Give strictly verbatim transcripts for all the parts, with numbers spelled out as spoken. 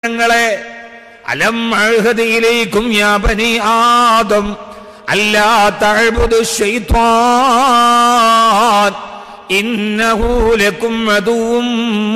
ഞങ്ങളെ അലം അഅ്ഹദ് ഇലൈക്കും യാ ബനി ആദം അല്ലാ തഅ്ബുദു ശൈത്വാൻ ഇന്നഹു ലക്കും അദുവ്വും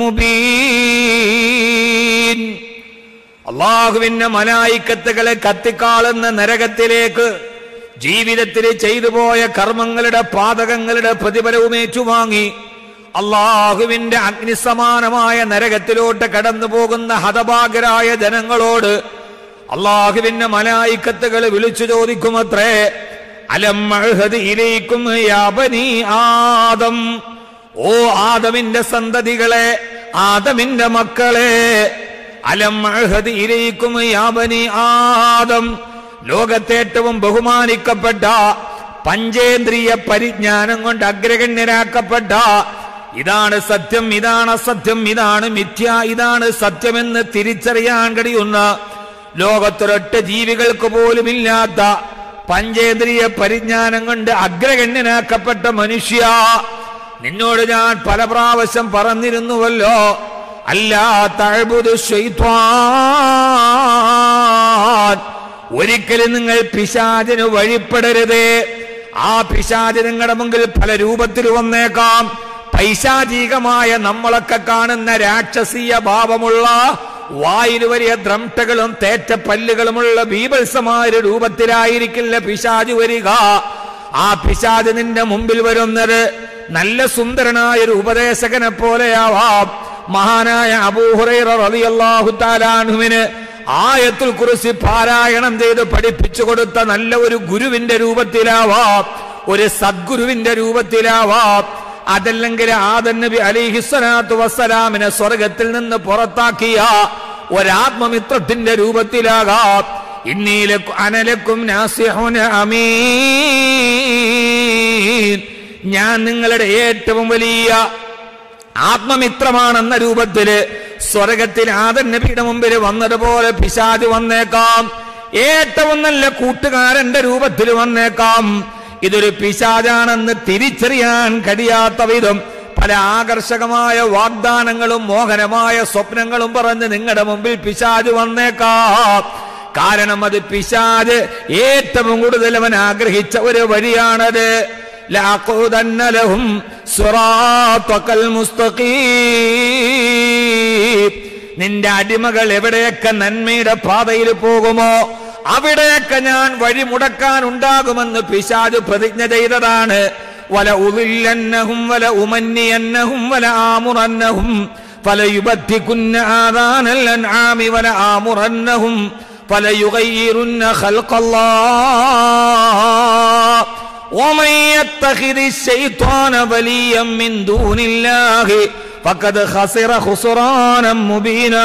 മുബീൻ. അല്ലാഹുവിന്റെ മലായിക്കത്തുകളെ കത്തിക്കാളുന്ന നരകത്തിലേക്ക് ജീവിതത്തിൽ ചെയ്തു പോയ കർമ്മങ്ങളുടെ പാതകങ്ങളുടെ പ്രതിഫലവും ഏറ്റുവാങ്ങി അള്ളാഹുവിന്റെ അഗ്നിസമാനമായ നരകത്തിലോട്ട് കടന്നു പോകുന്ന ഹതഭാഗ്യരായ ജനങ്ങളോട് അള്ളാഹുവിന്റെ മലായിക്കത്തുകൾ വിളിച്ചു ചോദിക്കുമത്രേ, അലം അഅ്ഹദ് ഇലൈക്കും യാ ബനി ആദം, ഓ ആദമിന്റെ സന്തതികളെ, ആദമിന്റെ മക്കളെ, അലം അഅ്ഹദ് ഇലൈക്കും യാ ബനി ആദം, ലോകത്തെ ഏറ്റവും ബഹുമാനിക്കപ്പെട്ട പഞ്ചേന്ദ്രിയ പരിജ്ഞാനം കൊണ്ട് അഗ്രഗണ്യരാക്കപ്പെട്ട ഇതാണ് സത്യം, ഇതാണ് അസത്യം, ഇതാണ് മിഥ്യ, ഇതാണ് സത്യമെന്ന് തിരിച്ചറിയാൻ കഴിയുന്ന ലോകത്തൊരൊറ്റ ജീവികൾക്ക് പോലുമില്ലാത്ത പഞ്ചേന്ദ്രിയ പരിജ്ഞാനം കൊണ്ട് അഗ്രഗണ്യനാക്കപ്പെട്ട മനുഷ്യ, നിന്നോട് ഞാൻ പല പ്രാവശ്യം പറഞ്ഞിരുന്നുവല്ലോ, അല്ലാ തഅ്ബുദു ശൈത്വാൻ, ഒരിക്കലും നിങ്ങൾ പിശാചിന് വഴിപ്പെടരുത്. ആ പിശാച് നിങ്ങളുടെ മുമ്പിൽ പല രൂപത്തിൽ വന്നേക്കാം. പൈശാചികമായ നമ്മളൊക്കെ കാണുന്ന രാക്ഷസീയ ഭാവമുള്ള വായിൽ വലിയ ദ്രംട്ടകളും തേറ്റ പല്ലുകളുമുള്ള ബീഭത്സമായ രൂപത്തിലായിരിക്കില്ല പിശാച് വരിക. ആ പിശാച് നിന്റെ മുമ്പിൽ വരുന്നത് നല്ല സുന്ദരനായ ഒരു ഉപദേശകനെ പോലെയാവാം. മഹാനായ അബൂ ഹുറൈറ റളിയല്ലാഹു തആല അൻഹുവിന് ആയത്തുൽ കുർസി പാരായണം ചെയ്ത് പഠിപ്പിച്ചു കൊടുത്ത നല്ല ഒരു ഗുരുവിന്റെ രൂപത്തിലാവാം, ഒരു സദ്ഗുരുവിന്റെ രൂപത്തിലാവാം. അതല്ലെങ്കിൽ ആദം നബി അലൈഹിസ്സലാത്തു വസ്സലാമിനെ സ്വർഗത്തിൽ നിന്ന് പുറത്താക്കിയ ഒരാത്മമിത്രത്തിന്റെ രൂപത്തിലാകാം. ഇന്നീലക്കും അനലക്കും നാസിഹുൻ അമീൻ, ഞാൻ നിങ്ങളുടെ ഏറ്റവും വലിയ ആത്മമിത്രമാണെന്ന രൂപത്തില് സ്വർഗത്തിൽ ആദം നബിയുടെ മുമ്പിൽ വന്നതുപോലെ പിശാച് വന്നേക്കാം. ഏറ്റവും നല്ല കൂട്ടുകാരന്റെ രൂപത്തിൽ വന്നേക്കാം. ഇതൊരു പിശാചാണെന്ന് തിരിച്ചറിയാൻ കഴിയാത്ത വിധം പല ആകർഷകമായ വാഗ്ദാനങ്ങളും മോഹനമായ സ്വപ്നങ്ങളും പറഞ്ഞ് നിങ്ങളുടെ മുമ്പിൽ പിശാച് വന്നേക്കാം. കാരണം അത് പിശാച് ഏറ്റവും കൂടുതൽ അവൻ ആഗ്രഹിച്ച ഒരു വഴിയാണത്. ലഅഖുദന്ന ലഹും സിറാത്തകൽ മുസ്തഖീം, നിന്റെ അടിമകൾ എവിടെയൊക്കെ നന്മയുടെ പാതയിൽ പോകുമോ അവിടെയൊക്കെ ഞാൻ വഴിമുടക്കാൻ ഉണ്ടാകുമെന്ന് പിശാച് പ്രതിജ്ഞ ചെയ്തതാണ്. വല ഉളില്ലന്നഹും വല ഉമന്നിയന്നഹും വല ആമുറന്നഹും ഫലയുബദ്ദികുന്ന ആദാനൽ അൻആമി വല ആമുറന്നഹും ഫലയുഗയ്യിറുന്ന ഖൽഖല്ലാഹ് വമൻ യത്തഖിദി ശൈത്വാന വലിയ്യൻ മിൻ ദൂനില്ലാഹി ഫഖദ് ഖസിറ ഖുസ്റാനൻ മുബീനാ.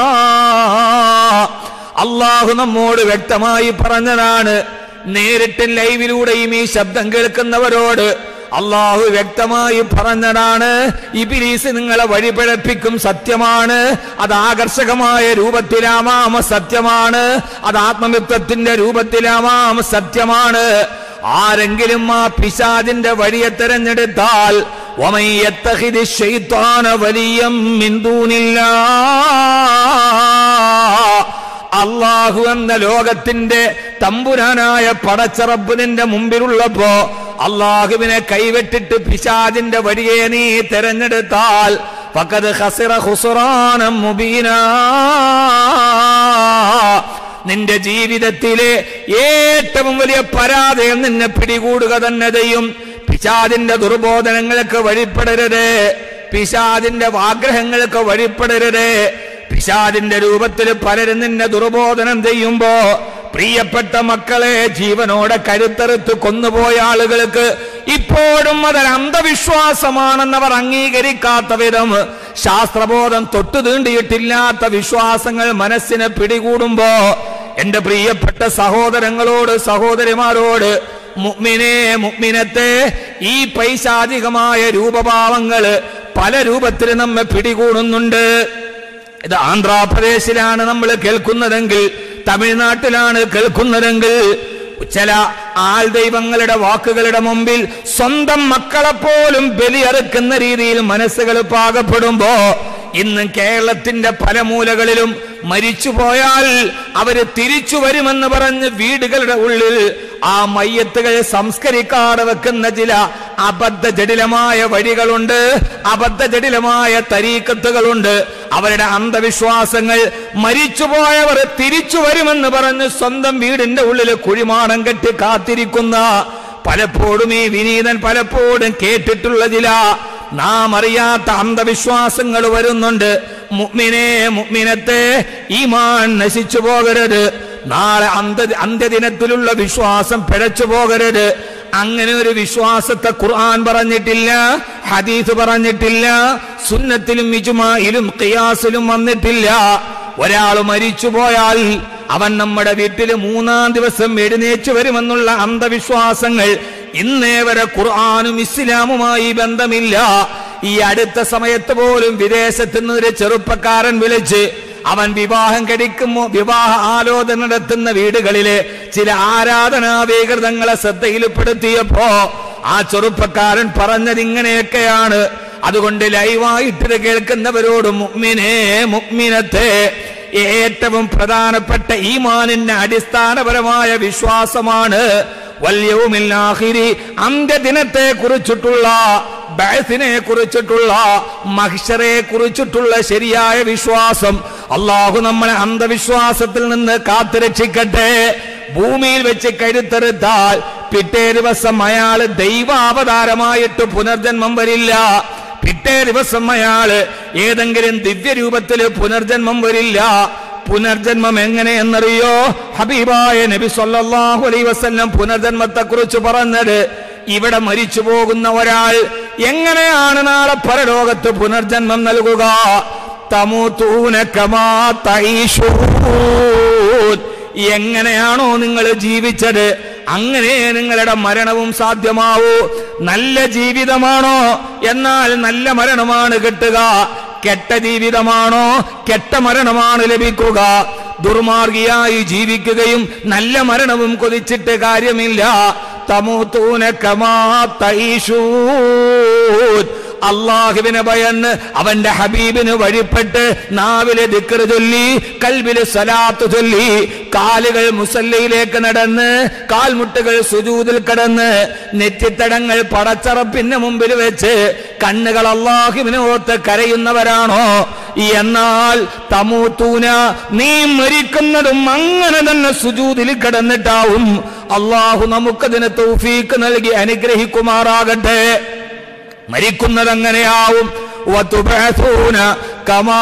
അള്ളാഹു നമ്മോട് വ്യക്തമായി പറഞ്ഞതാണ്. നേരിട്ട് ലൈവിലൂടെയും ഈ ശബ്ദം കേൾക്കുന്നവരോട് അള്ളാഹു വ്യക്തമായി പറഞ്ഞതാണ്, ഇബ്ലീസ് നിങ്ങളെ വഴിപിഴപ്പിക്കും, സത്യമാണ്. അത് ആകർഷകമായ രൂപത്തിലാവാം, സത്യമാണ്. അത് ആത്മമിത്രത്തിന്റെ രൂപത്തിലാവാം, സത്യമാണ്. ആരെങ്കിലും ആ പിശാചിന്റെ വഴിയെ തെരഞ്ഞെടുത്താൽ വമൻ യത്തഖിദി ശൈത്വാന വലിയ്യൻ മിൻ ദൂനില്ലാഹ്, അള്ളാഹു എന്ന ലോകത്തിന്റെ തമ്പുരാനായ പടച്ചറബ് നിന്റെ മുമ്പിലുള്ളപ്പോ അള്ളാഹുവിനെ കൈവിട്ടിട്ട് പിശാചിന്റെ വഴിയെ നീ തെരഞ്ഞെടുത്താൽ ഫഖദ് ഖസിറ ഖുസ്റാനൻ മുബീനാ, നിന്റെ ജീവിതത്തിലെ ഏറ്റവും വലിയ പരാജയം നിന്നെ പിടികൂടുക തന്നെ ചെയ്യും. പിശാചിന്റെ ദുർബോധനങ്ങൾക്ക് വഴിപ്പെടരുത്, പിശാചിന്റെ ആഗ്രഹങ്ങൾക്ക് വഴിപ്പെടരുത്. പിശാചിന്റെ രൂപത്തിൽ പലരും നിന്നെ ദുർബോധനം ചെയ്യുമ്പോ പ്രിയപ്പെട്ട മക്കളെ, ജീവനോടെ കരുത്തറുത്ത് കൊന്നുപോയ ആളുകൾക്ക് ഇപ്പോഴും അതൊരു അന്ധവിശ്വാസമാണെന്നവർ അംഗീകരിക്കാത്ത വിധം ശാസ്ത്രബോധം തൊട്ടു തീണ്ടിയിട്ടില്ലാത്ത വിശ്വാസങ്ങൾ മനസ്സിനെ പിടികൂടുമ്പോ എന്റെ പ്രിയപ്പെട്ട സഹോദരങ്ങളോട് സഹോദരിമാരോട്, മുഅ്മിനേ മുഅ്മിനത്തെ, ഈ പൈശാചികമായ രൂപഭാവങ്ങള് പല രൂപത്തിൽ നമ്മെ പിടികൂടുന്നുണ്ട്. ഇത് ആന്ധ്രാപ്രദേശിലാണ് നമ്മൾ കേൾക്കുന്നതെങ്കിൽ, തമിഴ്നാട്ടിലാണ് കേൾക്കുന്നതെങ്കിൽ, ചില ആൾ ദൈവങ്ങളുടെ വാക്കുകളുടെ മുമ്പിൽ സ്വന്തം മക്കളെ പോലും ബലിയറുക്കുന്ന രീതിയിൽ മനസ്സുകൾ പാകപ്പെടുമ്പോ ഇന്ന് കേരളത്തിന്റെ പല മൂലകളിലും മരിച്ചുപോയാൽ അവര് തിരിച്ചു വരുമെന്ന് പറഞ്ഞ് വീടുകളുടെ ഉള്ളിൽ ആ മയ്യത്തുകൾ സംസ്കരിക്കാതെ വെക്കുന്ന ചില അബദ്ധ ജടിലമായ വഴികളുണ്ട്, അബദ്ധ ജടിലമായ തരീക്കത്തുകളുണ്ട്. അവരുടെ അന്ധവിശ്വാസങ്ങൾ. മരിച്ചുപോയവർ തിരിച്ചു വരുമെന്ന് പറഞ്ഞ് സ്വന്തം വീടിന്റെ ഉള്ളിൽ കുഴിമാടം കെട്ടി കാത്തിരിക്കുന്ന, പലപ്പോഴും ഈ വിനീതൻ പലപ്പോഴും കേട്ടിട്ടുള്ള ചില നാം അറിയാത്ത അന്ധവിശ്വാസങ്ങൾ വരുന്നുണ്ട്. മുഅ്മിനേ മുഅ്മിനത്തെ, ഈമാൻ നശിച്ചു പോകരുത്. നാളെ അന്ത്യ അന്ത്യദിനത്തിലുള്ള വിശ്വാസം പിഴച്ചു പോകരുത്. അങ്ങനെ ഒരു വിശ്വാസത്തെ ഖുർആൻ പറഞ്ഞിട്ടില്ല, ഹദീസ് പറഞ്ഞിട്ടില്ല, സുന്നത്തിലും ഇജ്മാഇലും ഖിയാസിലും വന്നിട്ടില്ല. ഒരാൾ മരിച്ചു പോയാൽ അവൻ നമ്മുടെ വീട്ടിൽ മൂന്നാം ദിവസം എഴുന്നേറ്റ് വരുമെന്നുള്ള അന്ധവിശ്വാസങ്ങൾ ഇന്നേ വരെ ഖുർആനും ഇസ്ലാമുമായി ബന്ധമില്ല. ഈ അടുത്ത സമയത്ത് പോലും വിദേശത്ത് നിന്ന് ഒരു ചെറുപ്പക്കാരൻ വിളിച്ച് അവൻ വിവാഹം കഴിക്കുമ്പോ വിവാഹ ആലോചന നടത്തുന്ന വീടുകളിലെ ചില ആരാധനാ വികൃതങ്ങളെ ശ്രദ്ധയിൽപ്പെടുത്തിയപ്പോ ആ ചെറുപ്പക്കാരൻ പറഞ്ഞത് ഇങ്ങനെയൊക്കെയാണ്. അതുകൊണ്ട് ലൈവായിട്ട് കേൾക്കുന്നവരോട് മുഅ്മിനേ മുഅ്മിനത്തെ, ഏറ്റവും പ്രധാനപ്പെട്ട ഈമാനിന്റെ അടിസ്ഥാനപരമായ വിശ്വാസമാണ് വൽയൗമിൽ ആഖിരി, അന്ത്യദിനത്തെ കുറിച്ചിട്ടുള്ള, ബഅസിനെ കുറിച്ചിട്ടുള്ള, മഹ്ശറെ കുറിച്ചിട്ടുള്ള ശരിയായ വിശ്വാസം. അല്ലാഹു നമ്മളെ അന്ധവിശ്വാസത്തിൽ നിന്ന് കാത്തുരക്ഷിക്കട്ടെ. ഭൂമിയിൽ വെച്ച് കരുത്തെടുത്താൽ പിറ്റേ ദിവസം അയാള് ദൈവാവതാരമായിട്ട് പുനർജന്മം വരില്ല. പിറ്റേ ദിവസം അയാള് ഏതെങ്കിലും ദിവ്യരൂപത്തിൽ പുനർജന്മം വരില്ല. പുനർജന്മം എങ്ങനെയെന്നറിയോ? ഹബീബായ നബി സല്ലല്ലാഹു അലൈഹി വസല്ലം പുനർജന്മത്തെ കുറിച്ച് പറഞ്ഞത്, ഇവിടെ മരിച്ചു പോകുന്ന ഒരാൾ എങ്ങനെയാണ് നാളെ പരലോകത്ത് പുനർജന്മം നൽകുക? തമൂതൂന കമാ തഈശൂൻ, എങ്ങനെയാണോ നിങ്ങൾ ജീവിച്ചത് അങ്ങനെ നിങ്ങളുടെ മരണവും സാധ്യമാവൂ. നല്ല ജീവിതമാണോ? എന്നാൽ നല്ല മരണമാണ് കിട്ടുക. കെട്ട ജീവിതമാണോ? കെട്ട മരണമാണ് ലഭിക്കുക. ദുർമാർഗിയായി ജീവിക്കുകയും നല്ല മരണവും കൊതിച്ചിട്ട് കാര്യമില്ല. തമൂതൂന കമാ തഈശൂൻ, അള്ളാഹുവിനെ ഭയന്ന് അവന്റെ ഹബീബിന് വഴിപ്പെട്ട് നാവിലെ ദിക്ർ ചൊല്ലി, കൽബില് സലാത്ത് ചൊല്ലി, കാലുകൾ മുസല്ലയിലേക്ക് നടന്ന്, കാൽമുട്ടുകൾ സുജൂദിൽ കടന്ന്, നെറ്റിത്തടങ്ങൾ പടച്ചറപ്പിന് മുമ്പിൽ വെച്ച് കണ്ണുകൾ അള്ളാഹുവിനെ ഓർത്ത് കരയുന്നവരാണോ? എന്നാൽ തമൂതൂന, നീ മരിക്കുന്നതും അങ്ങനെ തന്നെ സുജൂദിൽ കിടന്നിട്ടാവും. അള്ളാഹു നമുക്കതിന് തൗഫീക്ക് നൽകി അനുഗ്രഹിക്കുമാറാകട്ടെ. മരിക്കുന്നത് അങ്ങനെയാവും. വതുബഅസൂന കമാ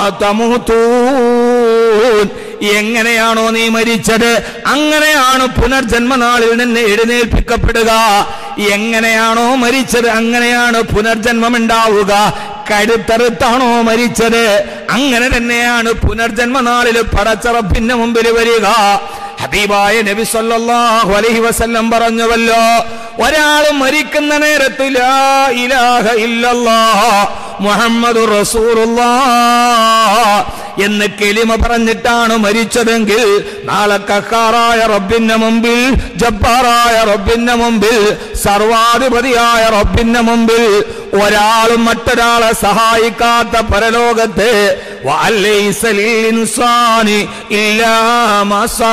തമൂതൂൻ, എങ്ങനെയാണോ നീ മരിച്ചത് അങ്ങനെയാണ് പുനർജന്മനാളിൽ നിന്ന് എഴുന്നേൽപ്പിക്കപ്പെടുക. എങ്ങനെയാണോ മരിച്ചത് അങ്ങനെയാണ് പുനർജന്മം ഉണ്ടാവുക. കരുത്തറുത്താണോ മരിച്ചത് അങ്ങനെ തന്നെയാണ് പുനർജന്മനാളിൽ പടച്ചറപ്പിന്റെ മുമ്പിൽ വരിക. ഹബീബായ നബി സല്ലല്ലാഹു അലൈഹി വസല്ലം പറഞ്ഞുവല്ലോ, ഒരാൾ മരിക്കുന്ന നേരത്ത് ലാ ഇലാഹ ഇല്ലല്ലാഹ് മുഹമ്മദുർ റസൂലുള്ളാഹ് എന്ന് കലിമ പറഞ്ഞിട്ടാണ് മരിച്ചതെങ്കിൽ നാളെ ഖഹാറായ റബ്ബിന്റെ മുമ്പിൽ, ജബ്ബാറായ റബ്ബിന്റെ മുമ്പിൽ, സർവാധിപതിയായ റബ്ബിന്റെ മുമ്പിൽ ഒരാളും മറ്റൊരാളെ സഹായിക്കാത്ത പരലോകത്ത് വഅലൈസ ലിൽ ഇൻസാനി ഇല്ലാ മാ സാ,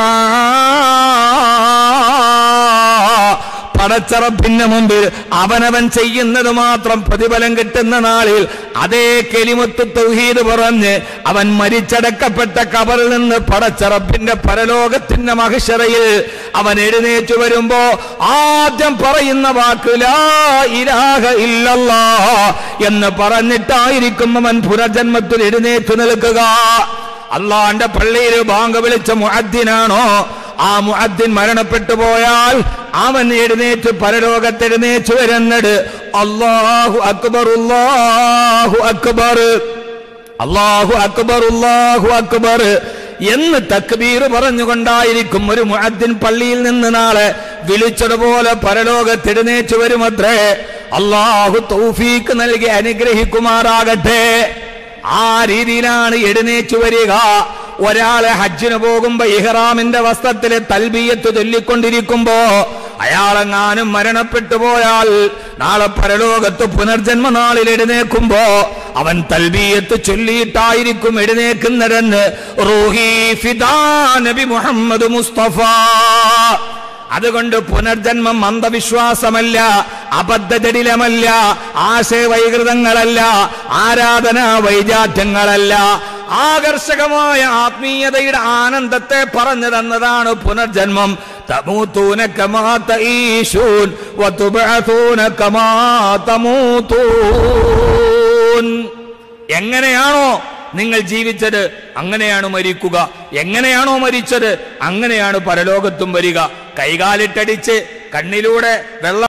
പടച്ചറപ്പിന്റെ മുമ്പിൽ അവനവൻ ചെയ്യുന്നത് മാത്രം പ്രതിഫലം കിട്ടുന്ന നാളിൽ അതേ കലിമത്ത് തൗഹീദ് പറഞ്ഞ് അവൻ മരിച്ചടക്കപ്പെട്ട ഖബറിൽ നിന്ന് പടച്ചറപ്പിന്റെ പരലോകത്തിന്റെ മഹ്ശറയിൽ അവൻ എഴുന്നേറ്റ് വരുമ്പോ ആദ്യം പറയുന്ന വാക്ക് ലാ ഇലാഹ ഇല്ലല്ലാഹ് എന്ന് പറഞ്ഞിട്ടായിരിക്കും അവൻ പുനർജന്മത്തിൽ എഴുന്നേറ്റ് നിൽക്കുക. അള്ളാന്റെ പള്ളിയിൽ ബാങ്ക് വിളിച്ച മുഅദ്ദിനാണോ? ആ മുഅദ്ദിൻ മരണപ്പെട്ടു പോയാൽ അവൻ എഴുന്നേറ്റ് പരലോകത്ത് എഴുന്നേറ്റ് വരുന്നത് അല്ലാഹു അക്ബർ അല്ലാഹു അക്ബർ അല്ലാഹു അക്ബർ അല്ലാഹു അക്ബർ എന്ന് തക്ബീർ പറഞ്ഞുകൊണ്ടായിരിക്കും ഒരു മുഅദ്ദിൻ പള്ളിയിൽ നിന്ന് നാളെ വിളിച്ചതുപോലെ പരലോകത്ത് എഴുന്നേറ്റ് വരുമത്രേ. അല്ലാഹു തൗഫീക്ക് നൽകി അനുഗ്രഹിക്കുമാറാകട്ടെ. ആ രീതിയിലാണ് എഴുന്നേറ്റ് വരിക. ഒരാളെ ഹജ്ജിന് പോകുമ്പോ ഇഹ്റാമിന്റെ വസ്ത്രത്തിലെ തൽബിയത്ത് ചൊല്ലിക്കൊണ്ടിരിക്കുമ്പോ അയാളെങ്ങാനും മരണപ്പെട്ടു പോയാൽ നാളെ പരലോകത്ത് പുനർജന്മ നാളിൽ എഴുന്നേൽക്കുമ്പോ അവൻ തൽബിയത്ത് ചൊല്ലിയിട്ടായിരിക്കും എഴുന്നേൽക്കുന്നതെന്ന് റൂഹി ഫിദാ നബി മുഹമ്മദ് മുസ്തഫ. അതുകൊണ്ട് പുനർജന്മം അന്ധവിശ്വാസമല്ല, അബദ്ധജടിലമല്ല, ആശയവൈകൃതങ്ങളല്ല, ആരാധനാ വൈജാത്യങ്ങളല്ല, ആകർഷകമായ ആത്മീയതയുടെ ആനന്ദത്തെ പറഞ്ഞു തന്നതാണ് പുനർജന്മം. തമൂതൂന കമാ തഈശൂൻ വതുബഅതൂന കമാ തമൂതൂൻ. എങ്ങനെയാണോ നിങ്ങൾ ജീവിച്ചത് അങ്ങനെയാണ് മരിക്കുക, എങ്ങനെയാണോ മരിച്ചത് അങ്ങനെയാണ് പരലോകത്തും വരിക. കൈകാലിട്ടടിച്ച് കണ്ണിലൂടെ വെള്ളം